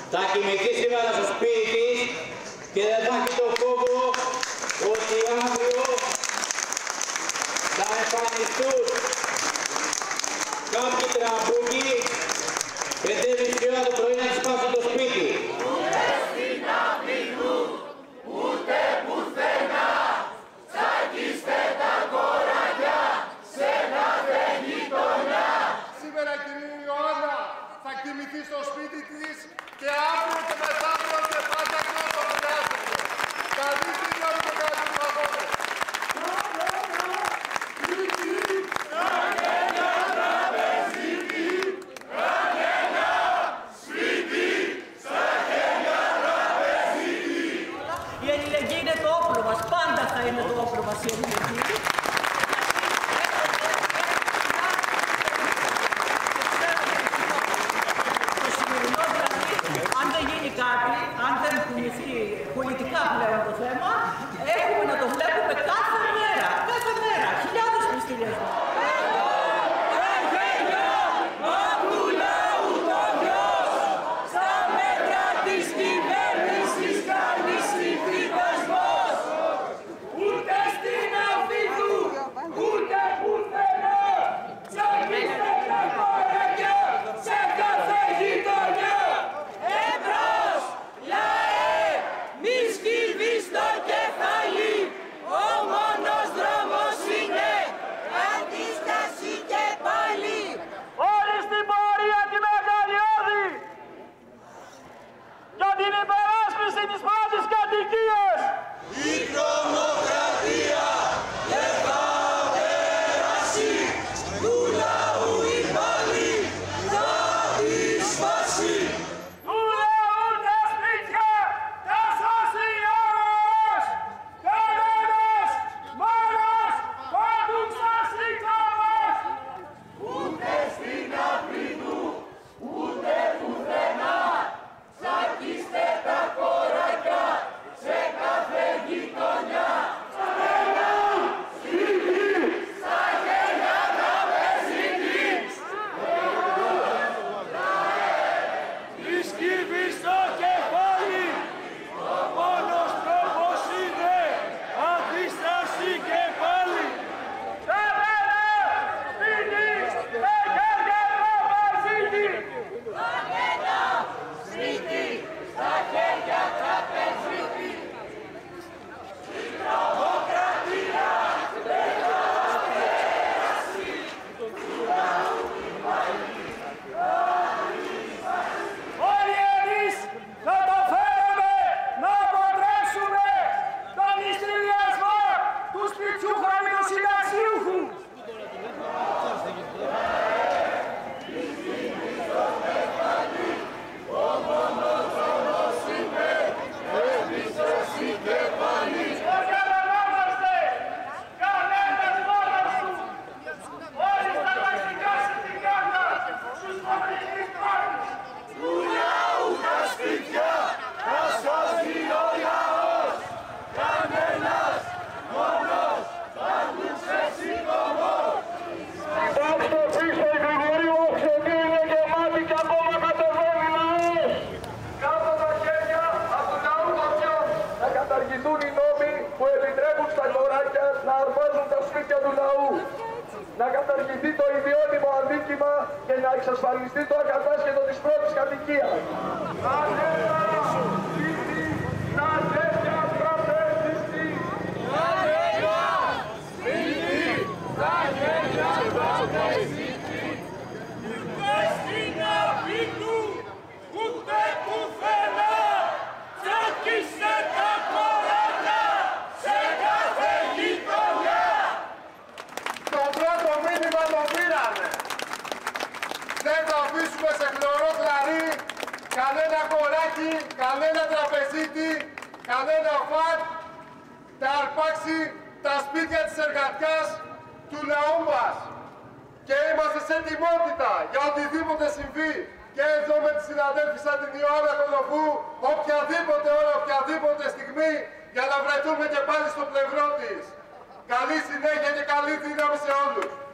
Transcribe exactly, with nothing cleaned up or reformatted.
θα κοιμηθεί σήμερα στο σπίτι της και δεν θα έχει το φόβο ότι αύριο θα εμφανιστούν κάποιοι τραμπούκοι πέντε και μισή ώρα το πρωί να της πάσουν το σπίτι. Ούτε στην Αφρικού, ούτε πουθενά, τσακίστε τα κοράκια σε κάθε γειτονιά. Σήμερα η κυρία Ιωάννα θα κοιμηθεί στο σπίτι της και αύριο και μεθαύριο και πάντα και όσο χρειάζεται. Καλή στιγμή και καλή παγόδες. Η αλληλεγγύη είναι το όπλο μας, πάντα θα είναι το όπλο μας η αλληλεγγύη. Το σημερινό δηλαδή, αν δεν γίνει κάτι, αν δεν κουνηθεί πολιτικά πλέον το θέμα, έχουμε να το βλέπουμε κάθε μέρα, κάθε μέρα, χιλιάδες πληστηριασμούς. Να καταργηθεί το ιδιότιμο αδίκημα και να εξασφαλιστεί το ακατάσχετο της πρώτης κατοικίας. Κανένα σπίτι να τέτοια τραπέζιστη. Κανένα σπίτι να τέτοια τραπέζιστη. Ούτε στην Αφρικού, ούτε πουθενά, τσακίστε τα κοράκια σε κάθε γειτονιά. Το πρώτο μήνυμα το πήραμε. Δεν θα αφήσουμε σε χλωρό κλαρί κανένα κοράκι, κανένα τραπεζίτη, κανένα φατ να αρπάξει τα σπίτια της εργατιάς του λαού μας. Και είμαστε σε ετοιμότητα για οτιδήποτε συμβεί και εδώ με τη συναδέλφη σαν την Ιωάννα Κολοφού, οποιαδήποτε ώρα, οποιαδήποτε στιγμή, για να βρεθούμε και πάλι στο πλευρό της. Καλή συνέχεια και καλή δύναμη σε όλους.